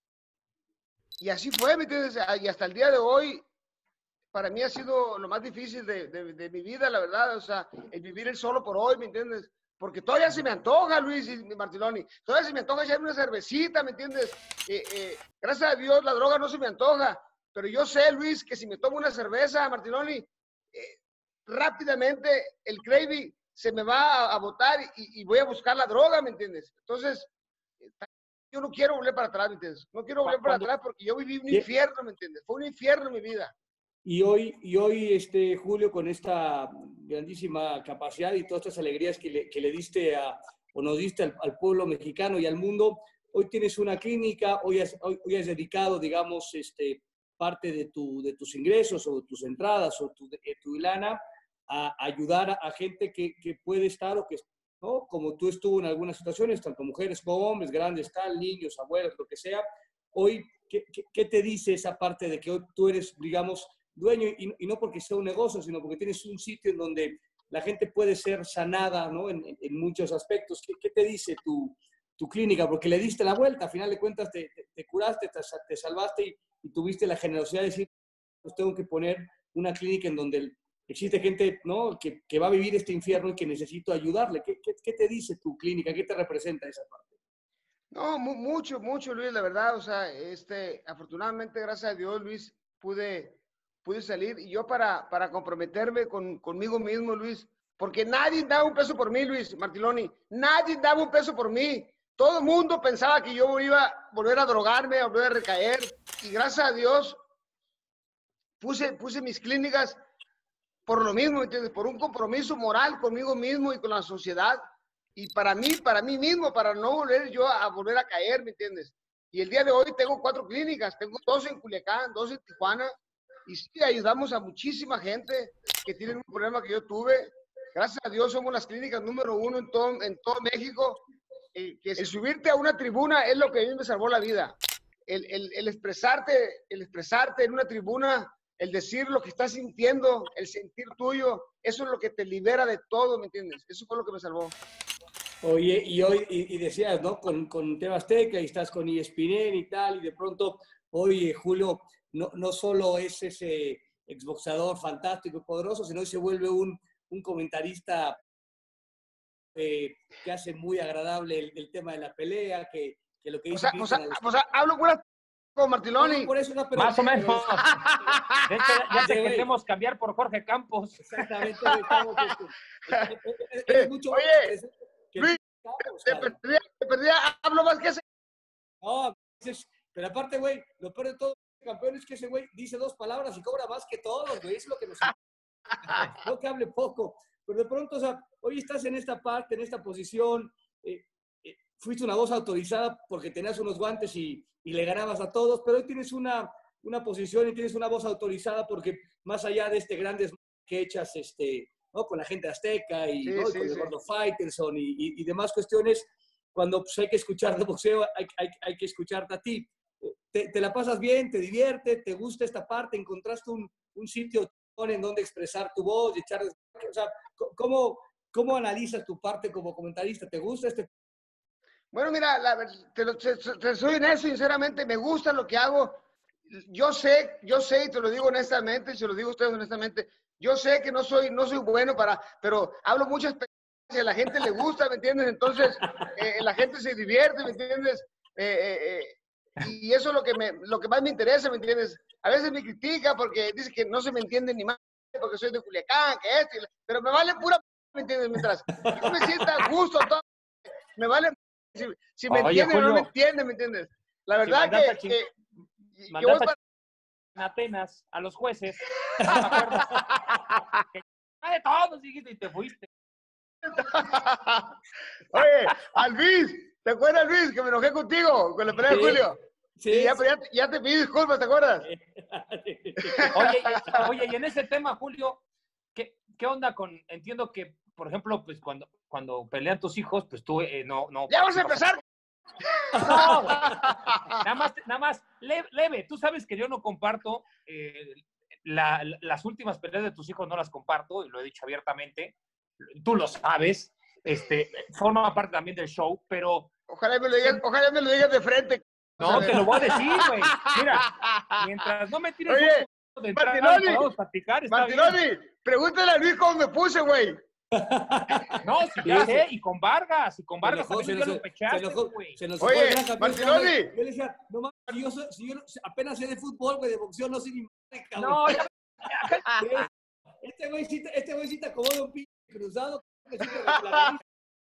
y así fue, ¿me entiendes? Y hasta el día de hoy, para mí ha sido lo más difícil de, de, de mi vida, la verdad. O sea, el vivir el solo por hoy, ¿me entiendes? Porque todavía se me antoja, Luis y Martiloni, todavía se me antoja echarme una cervecita, ¿me entiendes? Eh, eh, gracias a Dios la droga no se me antoja, pero yo sé, Luis, que si me tomo una cerveza, Martiloni, eh, rápidamente el craving se me va a, a botar y, y voy a buscar la droga, ¿me entiendes? Entonces, eh, yo no quiero volver para atrás, ¿me entiendes? No quiero volver para atrás porque yo viví un infierno, ¿me entiendes? Fue un infierno en mi vida. Y hoy, y hoy este, Julio, con esta grandísima capacidad y todas estas alegrías que le, que le diste a, o nos diste al, al pueblo mexicano y al mundo, hoy tienes una clínica, hoy has, hoy, hoy has dedicado, digamos, este, parte de, tu, de tus ingresos o de tus entradas o tu, de, tu lana a ayudar a, a gente que, que puede estar o que, ¿no? Como tú estuvo en algunas situaciones, tanto mujeres como hombres, grandes, tal, niños, abuelos, lo que sea. Hoy, ¿qué, qué, qué te dice esa parte de que hoy tú eres, digamos, dueño, y, y no porque sea un negocio, sino porque tienes un sitio en donde la gente puede ser sanada, ¿no? En, en muchos aspectos? ¿Qué, qué te dice tu, tu clínica? Porque le diste la vuelta, al final de cuentas te, te, te curaste, te, te salvaste y, y tuviste la generosidad de decir, pues tengo que poner una clínica en donde existe gente, ¿no? que, que va a vivir este infierno y que necesito ayudarle. ¿Qué, qué, qué te dice tu clínica? ¿Qué te representa esa parte? No, mucho, mucho, Luis, la verdad. O sea, este, afortunadamente, gracias a Dios, Luis, pude... pude salir y yo para, para comprometerme con, conmigo mismo, Luis, porque nadie daba un peso por mí, Luis Martiloni, nadie daba un peso por mí. Todo el mundo pensaba que yo iba a volver a drogarme, a volver a recaer, y gracias a Dios puse, puse mis clínicas por lo mismo, ¿entiendes? Por un compromiso moral conmigo mismo y con la sociedad, y para mí, para mí mismo, para no volver yo a volver a caer, ¿me entiendes? Y el día de hoy tengo cuatro clínicas, tengo dos en Culiacán, dos en Tijuana. Y sí, ayudamos a muchísima gente que tiene un problema que yo tuve. Gracias a Dios somos las clínicas número uno en todo, en todo México. Eh, que el subirte a una tribuna es lo que a mí me salvó la vida. El, el, el, expresarte, el expresarte en una tribuna, el decir lo que estás sintiendo, el sentir tuyo, eso es lo que te libera de todo, ¿me entiendes? Eso fue lo que me salvó. Oye, y hoy, y, y decías, ¿no? Con, con T V Azteca y estás con E S P N y tal, y de pronto, oye, Julio, no, no solo es ese exboxador fantástico y poderoso, sino que se vuelve un, un comentarista eh, que hace muy agradable el, el tema de la pelea, que, que lo que O dice sea, o sea, Cristian o sea, hablo pura con No, Martiloni. no, por eso no, pero, Más o menos. pero- De hecho, ya te Sí, güey. queremos cambiar por Jorge Campos. Exactamente, güey, estamos, este, es, es- es mucho más Oye, interesante que Luis, Campos, te cabrón. perdía, te perdía, hablo más que ese. No, dices, pero aparte, güey, lo peor de todo, campeón, es que ese güey dice dos palabras y cobra más que todos, güey, es lo que nos... No que hable poco, pero de pronto, o sea, hoy estás en esta parte, en esta posición, eh, eh, fuiste una voz autorizada porque tenías unos guantes y, y le ganabas a todos, pero hoy tienes una, una posición y tienes una voz autorizada porque más allá de este gran desmadre que echas este, ¿no? Con la gente azteca y, Sí, ¿no? y sí, con el sí. gordo Faitelson y, y, y demás cuestiones, cuando pues, hay que escuchar de boxeo, hay, hay, hay que escucharte a ti. Te, te la pasas bien, te divierte, te gusta esta parte, encontraste un, un sitio en donde expresar tu voz y echar... O sea, ¿cómo, ¿cómo analizas tu parte como comentarista? ¿Te gusta este? Bueno, mira, la, te, lo- te, te soy honesto, sinceramente, me gusta lo que hago. Yo sé, yo sé, y te lo digo honestamente, y se lo digo a ustedes honestamente, yo sé que no soy, no soy bueno para, pero hablo muchas experiencias, a la gente le gusta, ¿me entiendes? Entonces, eh, la gente se divierte, ¿me entiendes? Eh, eh, eh, y eso es lo que, me, lo que más me interesa, ¿me entiendes? A veces me critica porque dice que no se me entiende ni más, porque soy de Culiacán, que esto, y la- pero me vale pura, ¿me entiendes? Mientras yo me sienta a gusto, todo, me vale si, si me Oye, entienden o no me Julio, entienden, ¿me entiendes? La si verdad mandaste a, que, ching- que yo voy mandaste para... a Atenas a los jueces, no me acuerdo. Que, "Ah, de todos", dijiste, y te fuiste. Oye, a Luis, ¿te acuerdas, Luis, que me enojé contigo con la pelea de Sí, Julio? sí, Y ya, sí. ya, te- ya te pedí disculpas, ¿te acuerdas? Oye, y, oye, y en ese tema, Julio, ¿qué, qué onda con, entiendo que, por ejemplo, pues cuando, cuando pelean tus hijos, pues tú eh, no, no Ya vamos a participas. empezar. No, güey. Nada más, nada más, leve, leve. Tú sabes que yo no comparto, eh, la, la, las últimas peleas de tus hijos no las comparto, y lo he dicho abiertamente. Tú lo sabes, este, forma parte también del show, pero... Ojalá me lo digas, ojalá me lo digas de frente. No, te lo voy a decir, güey. Mira, mientras no me tires Oye, un de entrada y Martinoli, podamos platicar, está Martinoli, bien. pregúntale a Luis cómo me puse, güey. No, sí, ya Sí, sé, sí. y con Vargas, y con Se Vargas enojó, también se ya enojó, lo pechaste, se enojó, güey. se nos fue Oye, el gran campeón, Martinoli. cabrón. Yo le decía, no mames, si yo, soy- si yo no- apenas sé de fútbol, güey, de boxeo, no sé ni madre, cabrón. No, ya, Este güey sí, te- este güey sí te acomoda un pinche cruzado. Que sí te la nariz.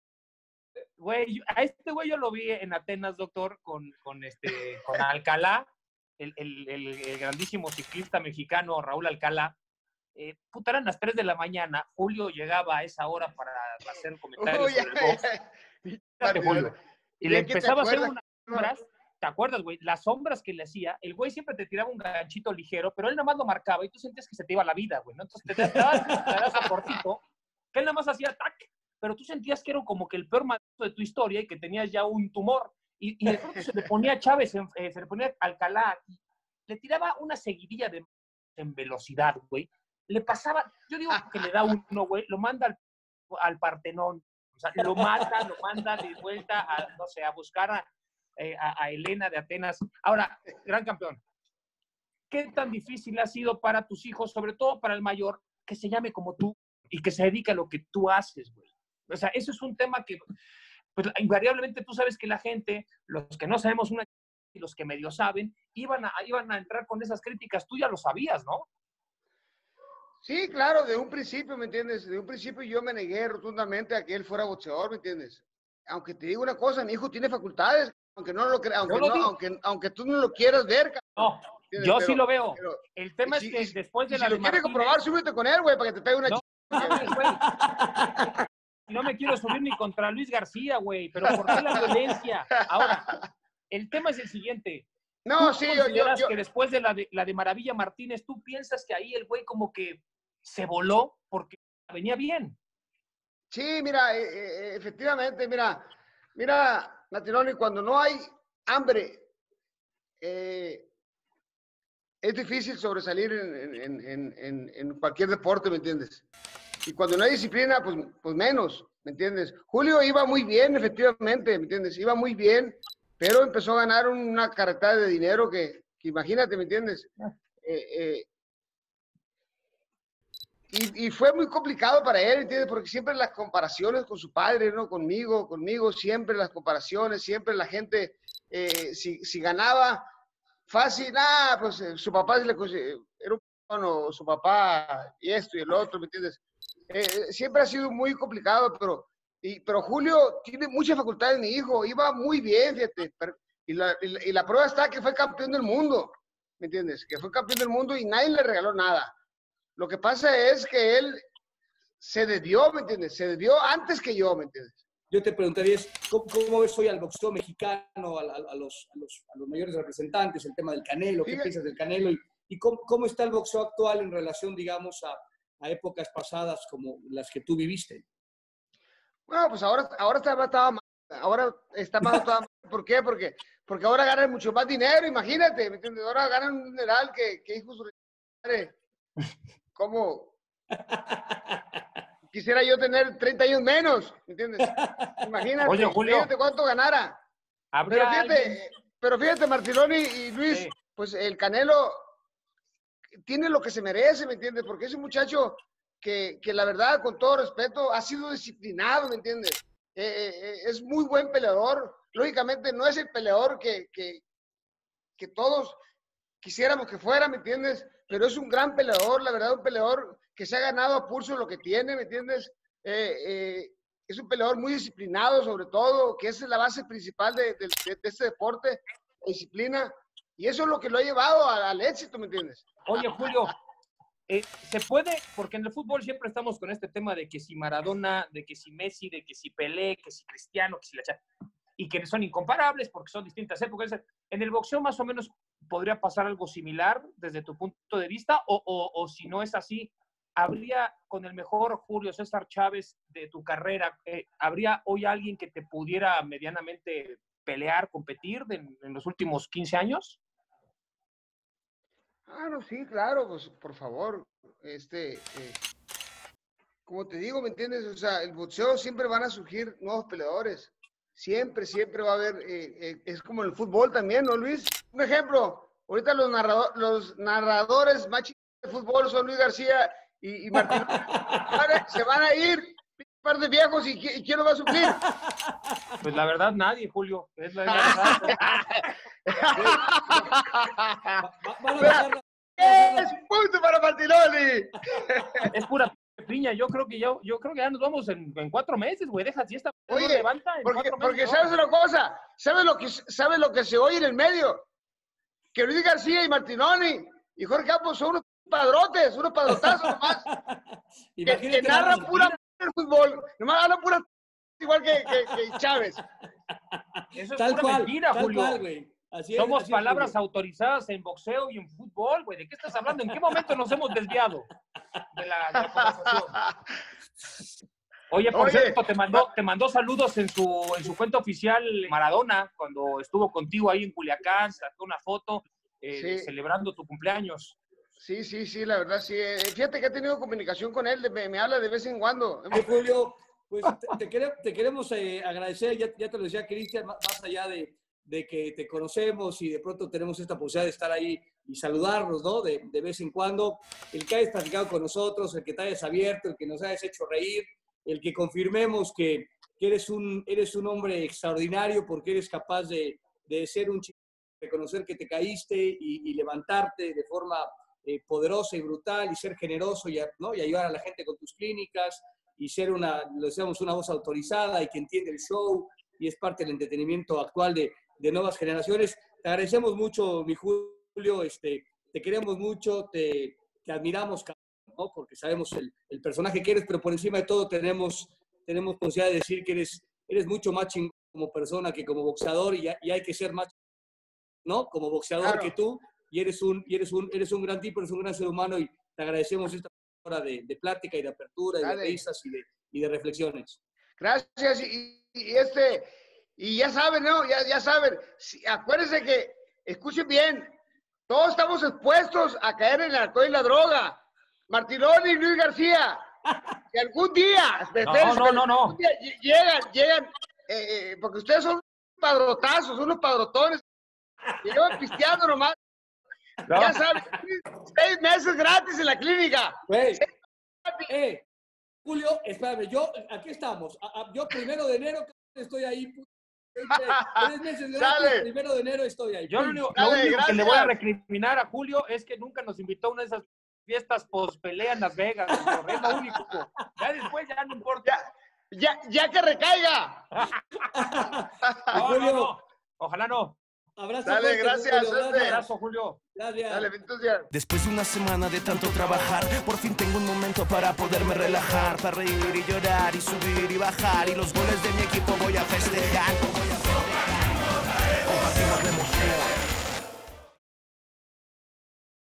güey, yo- a este güey yo lo vi en Atenas, doctor, con, con, este, con Alcalá, el, el, el, el grandísimo ciclista mexicano Raúl Alcalá. Eh, puta, eran las tres de la mañana. Julio llegaba a esa hora para hacer comentarios Uy, sobre el box. Fíjate, Julio. Y le Bien que te empezaba a hacer acuerdas, unas sombras, ¿te acuerdas, güey? Las sombras que le hacía, el güey siempre te tiraba un ganchito ligero, pero él nada más lo marcaba y tú sentías que se te iba la vida, güey, ¿no? Entonces te daba un pedazo cortito, que él nada más hacía tac, pero tú sentías que era como que el peor madrazo de tu historia y que tenías ya un tumor. Y, y de pronto se le ponía Chávez, en- eh, se le ponía Alcalá, y le tiraba una seguidilla de en velocidad, güey. Le pasaba, yo digo que le da uno, güey, lo manda al, al Partenón. O sea, lo mata, lo manda de vuelta a, no sé, a buscar a, eh, a, a Elena de Atenas. Ahora, gran campeón, ¿qué tan difícil ha sido para tus hijos, sobre todo para el mayor, que se llame como tú y que se dedique a lo que tú haces, güey? O sea, eso es un tema que, pues, invariablemente tú sabes que la gente, los que no sabemos una y los que medio saben, iban a, iban a entrar con esas críticas. Tú ya lo sabías, ¿no? Sí, claro, de un principio, ¿me entiendes? De un principio yo me negué rotundamente a que él fuera boxeador, ¿me entiendes? Aunque te digo una cosa, mi hijo tiene facultades, aunque no lo crea, Yo aunque lo no, digo. aunque, aunque tú no lo quieras ver, cabrón, No, ¿entiendes? yo Pero- sí lo veo. pero- El tema y es que si- después y de si la lo de quieres Martínez, comprobar, súbete con él, güey, para que te pegue una no, chica. mames, güey. No me quiero subir ni contra Luis García, güey, pero ¿por qué la violencia? Ahora, el tema es el siguiente. No, ¿Tú sí, yo, yo, consideras yo- que después de la, de la de Maravilla Martínez, tú piensas que ahí el güey como que se voló porque venía bien? sí, mira, eh, eh, efectivamente, mira, mira, Natironi, cuando no hay hambre, eh, es difícil sobresalir en, en, en, en, en cualquier deporte, ¿me entiendes? y cuando no hay disciplina, pues, pues menos, ¿me entiendes? Julio iba muy bien, efectivamente, ¿me entiendes? Iba muy bien, pero empezó a ganar una carretada de dinero que, que imagínate, ¿me entiendes? Eh, eh, y, y fue muy complicado para él, ¿entiendes? Porque siempre las comparaciones con su padre, ¿no? Conmigo, conmigo, siempre las comparaciones, siempre la gente, eh, si, si ganaba fácil, ah, pues eh, su papá le, era un bueno, su papá y esto y el otro, ¿me entiendes? Eh, siempre ha sido muy complicado, pero, y, pero Julio tiene muchas facultades, mi hijo, iba muy bien, fíjate, pero, y, la, y, la, y la prueba está que fue campeón del mundo, ¿me entiendes? Que fue campeón del mundo y nadie le regaló nada. Lo que pasa es que él se desvió, ¿me entiendes? Se desvió antes que yo, ¿me entiendes? Yo te preguntaría, ¿cómo, cómo ves hoy al boxeo mexicano, a, a, a, los, a, los, a los mayores representantes, el tema del Canelo, qué piensas del Canelo? Y, y cómo, cómo está el boxeo actual en relación, digamos, a, a épocas pasadas como las que tú viviste? Bueno, pues ahora, ahora está más, más, ahora está más, más. ¿Por qué? Porque, porque ahora ganan mucho más dinero, imagínate, ¿me entiendes? Ahora ganan un dineral que, que hijo su madre. ¿Cómo? Quisiera yo tener treinta años menos, ¿me entiendes? Imagínate, Oye, Julio, imagínate cuánto ganara. Pero fíjate, alguien... pero fíjate, Martironi y Luis, sí. Pues el Canelo tiene lo que se merece, ¿me entiendes? Porque es un muchacho que, que la verdad, con todo respeto, ha sido disciplinado, ¿me entiendes? Eh, eh, es muy buen peleador. Lógicamente no es el peleador que, que, que todos quisiéramos que fuera, ¿me entiendes? Pero es un gran peleador, la verdad, un peleador que se ha ganado a pulso lo que tiene, ¿me entiendes? Eh, eh, es un peleador muy disciplinado, sobre todo, que esa es la base principal de, de, de este deporte, la disciplina, y eso es lo que lo ha llevado al, al éxito, ¿me entiendes? Oye, Julio, eh, ¿se puede? Porque en el fútbol siempre estamos con este tema de que si Maradona, de que si Messi, de que si Pelé, que si Cristiano, que si la Cha- y que son incomparables porque son distintas épocas. En el boxeo más o menos podría pasar algo similar desde tu punto de vista, o, o, o si no es así, ¿habría con el mejor Julio César Chávez de tu carrera, eh, habría hoy alguien que te pudiera medianamente pelear, competir de, en los últimos quince años? Ah, no, sí, claro, pues por favor, este, eh, como te digo, ¿me entiendes? O sea, el boxeo siempre van a surgir nuevos peleadores. Siempre, siempre va a haber, eh, eh, es como el fútbol también, ¿no, Luis? Un ejemplo, ahorita los, narrado, los narradores más chicos de fútbol son Luis García y, y Martín. Se van a ir, un par de viejos, y, ¿y quién lo va a suplir? Pues la verdad, nadie, Julio. Es la verdad. ¡Es punto para Martinoli! Es pura piña. Yo creo que ya, yo creo que ya nos vamos en, en cuatro meses, güey. Deja si esta Oye, no levanta en porque, cuatro porque meses, sabes una cosa, ¿sabes lo que sabes lo que se oye en el medio? Que Luis García y Martinoni y Jorge Campos son unos padrotes, unos padrotazos nomás. que, que narran pura el fútbol, nomás hablan pura igual que, que, que Chávez. Eso es tal pura cual, mentira, tal Julio. Cual, así Somos es, así palabras es, autorizadas en boxeo y en fútbol, güey. ¿De qué estás hablando? ¿En qué momento nos hemos desviado de la, de la conversación? Oye, por Oye, cierto, te mandó, te mandó saludos en su, en su cuenta oficial Maradona, cuando estuvo contigo ahí en Culiacán, sacó una foto eh, sí. celebrando tu cumpleaños. Sí, sí, sí, la verdad, sí. Fíjate que he tenido comunicación con él, me, me habla de vez en cuando. Hey, Julio, pues te, te, queremos, te queremos eh, agradecer, ya, ya te lo decía Cristian, más, más allá de, de que te conocemos y de pronto tenemos esta posibilidad de estar ahí y saludarnos, ¿no? De, de vez en cuando, el que hayas platicado con nosotros, el que te hayas abierto, el que nos hayas hecho reír, el que confirmemos que, que eres, un, eres un hombre extraordinario porque eres capaz de, de ser un chico, reconocer que te caíste y, y levantarte de forma eh, poderosa y brutal y ser generoso y, ¿no? y ayudar a la gente con tus clínicas y ser una, lo decíamos, una voz autorizada y que entiende el show y es parte del entretenimiento actual de, de nuevas generaciones. Te agradecemos mucho, mi Julio, este, te queremos mucho, te, te admiramos, ¿no? Porque sabemos el, el personaje que eres, pero por encima de todo tenemos, tenemos posibilidad de decir que eres, eres mucho más chingón como persona que como boxeador y, y hay que ser más, ¿no? Como boxeador claro. que tú y eres un, y eres un, eres un gran tipo, eres un gran ser humano y te agradecemos esta hora de, de plática y de apertura y Dale. de risas y de, y de reflexiones. Gracias y, y este y ya saben, ¿no? Ya, ya saben, si, acuérdense que, escuchen bien, todos estamos expuestos a caer en el alcohol y la droga. Martinoli y Luis García, Si algún día, No, no, no, no. algún día llegan, llegan, eh, eh, porque ustedes son padrotazos, unos padrotones, llevan pisteando nomás. No. Ya sabes, seis meses gratis en la clínica. Güey, eh, Julio, espérame, yo, aquí estamos. A, a, yo primero de enero estoy ahí. Tres meses gratis, Sale. primero de enero estoy ahí. Yo lo único, lo Dale, único que le voy a gracias. recriminar a Julio es que nunca nos invitó a una de esas fiestas post-pelea en Las Vegas. Doctor. Es lo único. Ya después ya no importa. Ya, ya, ya que recaiga. No, no, no. Ojalá no. Abrazo. Dale, fuerte, gracias, Julio, suerte. Abrazo, Julio. Gracias. Dale, benditos días. Después de una semana de tanto trabajar, por fin tengo un momento para poderme relajar, para reír y llorar y subir y bajar, y los goles de mi equipo voy a festejar. Compartimos la emoción.